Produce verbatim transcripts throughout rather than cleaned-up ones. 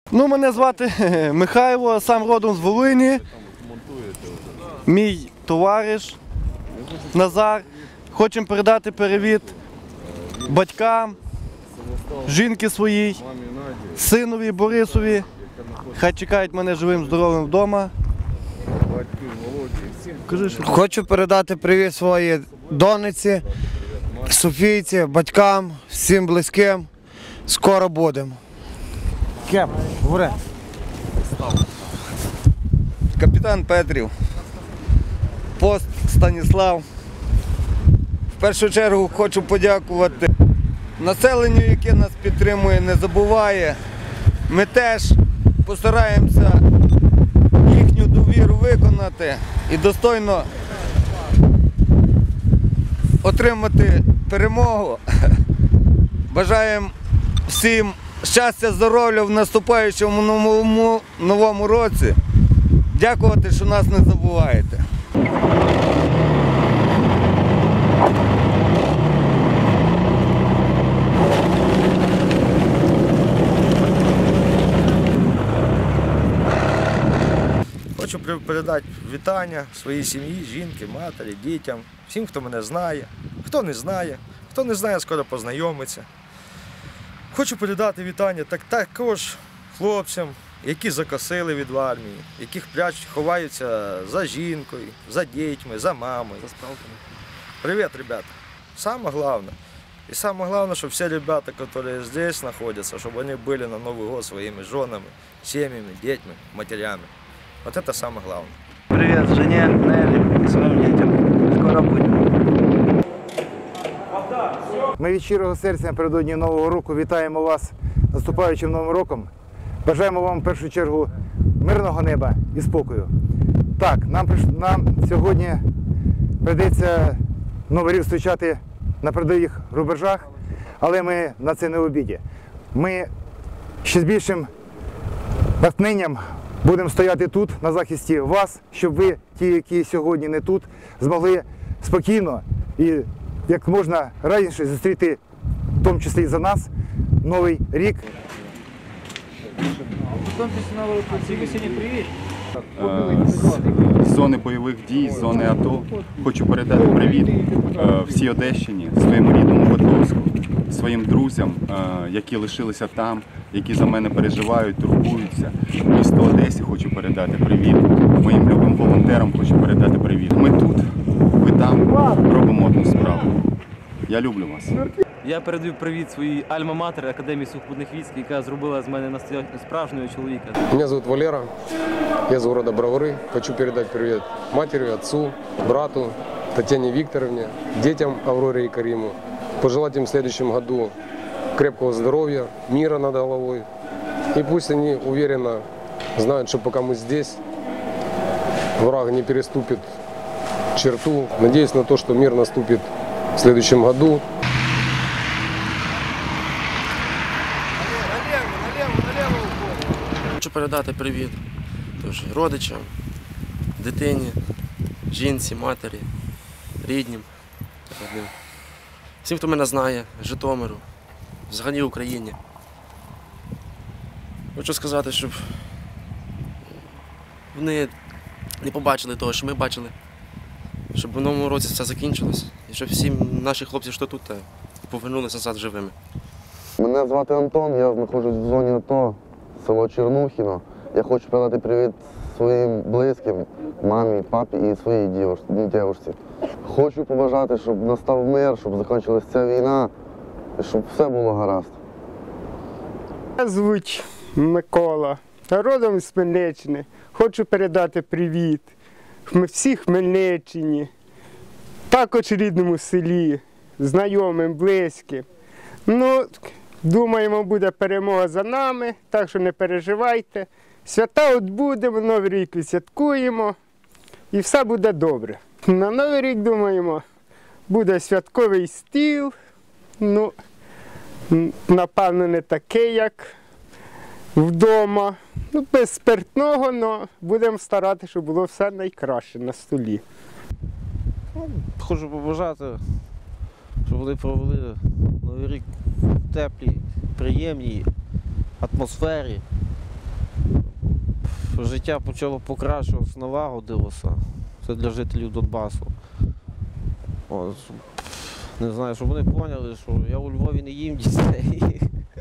Ну, мене звати Михайло, сам родом з Волині. Мій товариш Назар. Хочемо передати привіт батькам, жінки своїй, синові Борисові. Хай чекають мене живим, здоровим вдома. Хочу передати привіт своїй донеці, Софійці, батькам, всім близьким. Скоро будемо. Кеп, говори. Капітан Петрів, пост Станіслав. В першу чергу хочу подякувати населенню, яке нас підтримує, не забуває. Ми теж постараємося їхню довіру виконати і достойно отримати перемогу. Бажаємо всім щастя, здоров'я в наступаючому новому, новому році. Дякувати, що нас не забуваєте. Хочу передати вітання своїй сім'ї, жінки, матері, дітям, всім, хто мене знає, хто не знає, хто не знає, скоро познайомиться. Хочу передати вітання так, також хлопцям, які закосили від армії, які прячуть, ховаються за жінкою, за дітьми, за мамою. За справками. Привіт, ребята. Саме головне. И самое главное, чтобы все ребята, которые здесь находятся, чтобы они были на Новый год своими женами, семьями, детьми, матерями. Вот это самое главное. Привіт жене, Нелі і своїм дітям. Скоро будемо. Ми від щирого серця напередодні Нового року вітаємо вас з наступаючим Новим роком. Бажаємо вам в першу чергу мирного неба і спокою. Так, нам, нам сьогодні прийдеться Новий рік зустрічати на передових рубежах, але ми на це не в обіді. Ми ще з більшим натхненням будемо стояти тут, на захисті вас, щоб ви, ті, які сьогодні не тут, змогли спокійно і як можна раніше зустріти, в тому числі і за нас, Новий рік. З зони бойових дій, з зони АТО хочу передати привіт всій Одещині, своєму рідному Котовську, своїм друзям, які лишилися там, які за мене переживають, турбуються. Місто Одесі хочу передати привіт, моїм любим волонтерам хочу передати привіт. Ми тут, ви там, робимо одну справу. Я люблю вас. Я передаю привіт своїй альма-матері Академії сухопутних військ, яка зробила з мене справжнього чоловіка. Меня зовут Валера, я из города Бровары. Хочу передать привет матери, отцу, брату, Татьяне Викторовне, детям Авроре и Кариму. Пожелать им в следующем году крепкого здоровья, мира над головой. И пусть они уверенно знают, что пока мы здесь, враг не переступит черту. Надеюсь на то, что мир наступит в следующем году. Хочу передати привіт тож, родичам, дитині, жінці, матері, ріднім, родним. Всім, хто мене знає, Житомиру, взагалі Україні. Хочу сказати, щоб вони не побачили того, що ми бачили, щоб в новому році все закінчилось і щоб всі наші хлопці, що тут, повернулися назад живими. Мене звати Антон, я знаходжусь в зоні АТО, село Чернухіно. Я хочу передати привіт своїм близьким, мамі, папі і своїй дівчинці. Хочу побажати, щоб настав мир, щоб закінчилася ця війна, і щоб все було гаразд. Мене звуть Микола, родом з Хмельниччини. Хочу передати привіт всій Хмельниччині, також рідному селі, знайомим, близьким. Ну, думаємо, буде перемога за нами, так що не переживайте. Свята от будемо, Новий рік відсвяткуємо і все буде добре. На Новий рік, думаємо, буде святковий стіл, ну, напевно, не такий, як вдома. Ну, без спиртного, але будемо старатися, щоб було все найкраще на столі. Хочу побажати, щоб вони провели Новий рік в теплій, приємній атмосфері, що життя почало покращуватися, налагодилося. Це для жителів Донбасу. От. Не знаю, щоб вони поняли, що я у Львові не їм дітей.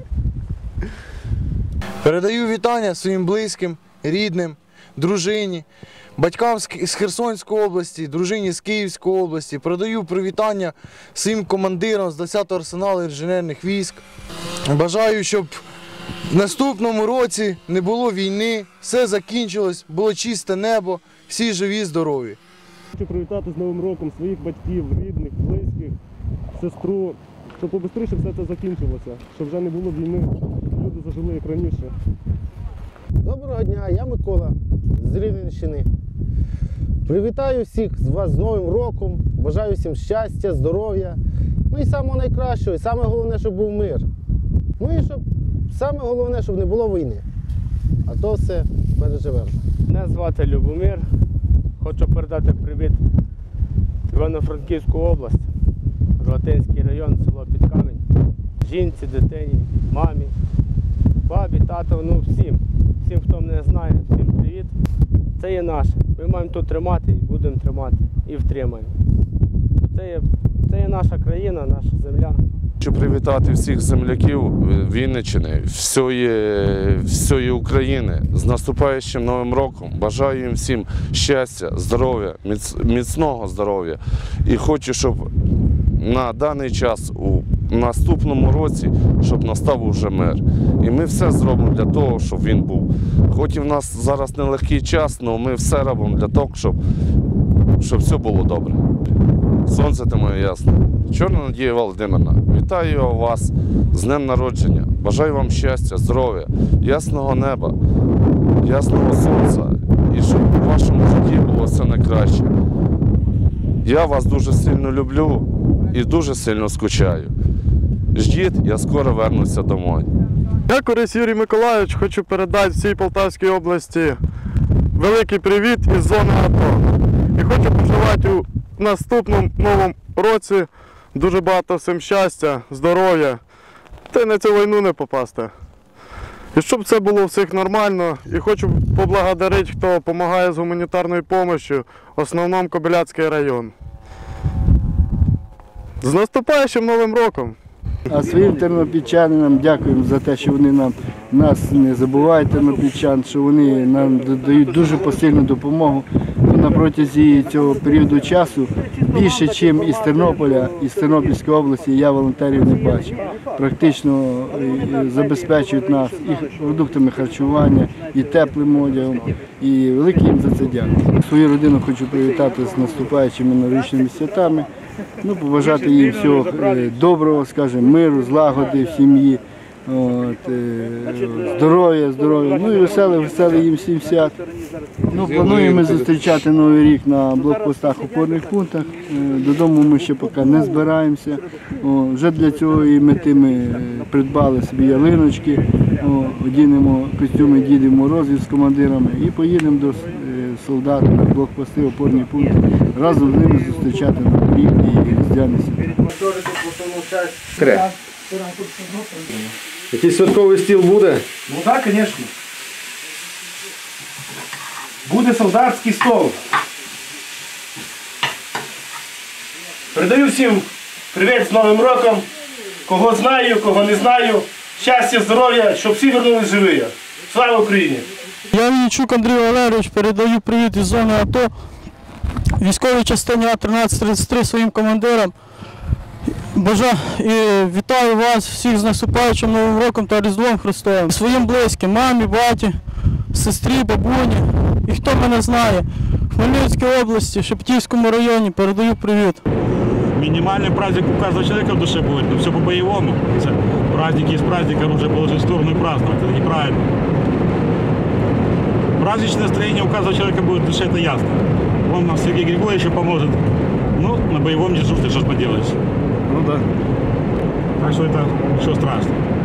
Передаю вітання своїм близьким, рідним, дружині, батькам з Херсонської області, дружині з Київської області. Передаю привітання своїм командирам з двадцятого арсеналу інженерних військ. Бажаю, щоб в наступному році не було війни, все закінчилось, було чисте небо, всі живі, здорові. Хочу привітати з Новим роком своїх батьків, рідних, близьких, сестру, щоб побистріше все це закінчилося, щоб вже не було війни, щоб люди зажили як раніше. Доброго дня, я Микола з Рівненщини. Привітаю всіх з вас з Новим роком, бажаю всім щастя, здоров'я, ну і самого найкращого, і саме головне, щоб був мир. Ну і щоб саме головне, щоб не було війни. А то все переживемо. Мене звати Любомир. Хочу передати привіт Івано-Франківську область, Рогатинський район, село Підкамінь, жінці, дитині, мамі, бабі, тату, ну всім. Всім, хто мене знає, всім привіт. Це є наше. Ми маємо тут тримати і будемо тримати. І втримаємо. Це є, це є наша країна, наша земля. Хочу привітати всіх земляків Вінниччини, всієї, всієї України з наступаючим Новим роком. Бажаю їм всім щастя, здоров'я, міц, міцного здоров'я. І хочу, щоб на даний час, у наступному році, щоб настав уже мир. І ми все зробимо для того, щоб він був. Хоч і в нас зараз нелегкий час, але ми все робимо для того, щоб, щоб все було добре. Сонце ти моє ясне. Чорна Надія Володимирівна, вітаю вас з днем народження. Бажаю вам щастя, здоров'я, ясного неба, ясного сонця. І щоб у вашому житті було все найкраще. Я вас дуже сильно люблю і дуже сильно скучаю. Ждіть, я скоро вернуся домой. Я, Корис Юрій Миколайович, хочу передати всій Полтавській області великий привіт із зони АТО. І хочу побажати у наступному новому році дуже багато всім щастя, здоров'я, та й на цю війну не попасти. І щоб це було у всіх нормально. І хочу поблагодарити, хто допомагає з гуманітарною допомогою, в основному Кобиляцький район. З наступаючим Новим роком! А своїм тернопільчанам дякуємо за те, що вони нам нас не забувають, тернопільчан, що вони нам дають дуже посильну допомогу. На протязі цього періоду часу більше, ніж із Тернополя, із Тернопільської області, я волонтерів не бачив. Практично забезпечують нас і продуктами харчування, і теплим одягом, і велике їм за це дякую. Свою родину хочу привітати з наступаючими новорічними святами, ну, побажати їм всього доброго, скажімо, миру, злагоди в сім'ї, от, здоров'я, здоров'я, ну і веселих, веселих їм всім свят. Ну, плануємо зустрічати Новий рік на блокпостах, опорних пунктах. Додому ми ще поки не збираємося. О, вже для цього і мети ми придбали собі ялиночки, о, одінемо костюми Діди Морозів з командирами і поїдемо до солдат на блокпости, опорні пункти, разом з ними зустрічати Новий рік і різдвяний свят. Кре. Якийсь святковий стіл буде? Ну так, звісно. Буде солдатський стол. Передаю всім привіт з Новим роком. Кого знаю, кого не знаю. Щастя, здоров'я, щоб всі вернулись живі. Слава Україні! Я Вінничук Андрій Валерійович, передаю привіт із зони АТО військовій частині А тринадцять тридцять три своїм командирам. Бажаю і вітаю вас всіх з наступаючим Новим роком та Різдвом Христовим. Своїм близьким, мамі, баті, сестрі, бабуні і хто мене знає. В Хмельницькій області, Шептівському районі передаю привіт. Минимальный праздник у каждого человека в душе будет, но все по-боевому. Праздники из праздника нужно положить в сторону и праздновать, это неправильно. Праздничное настроение у каждого человека будет в душе, это ясно. Он нам Сергей Григорьевич поможет. Ну, на боевом дежурстве что ж поделаешь. Ну да. Так что это ничего страшного.